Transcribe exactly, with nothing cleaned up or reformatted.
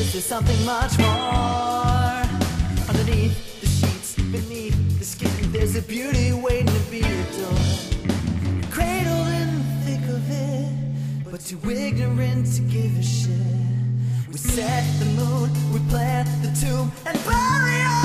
is there something much more? Underneath the sheets, beneath the skin, there's a beauty waiting to be adored. Cradled in the thick of it, but too ignorant to give a shit. We set the mood, we plant the tomb, and bury all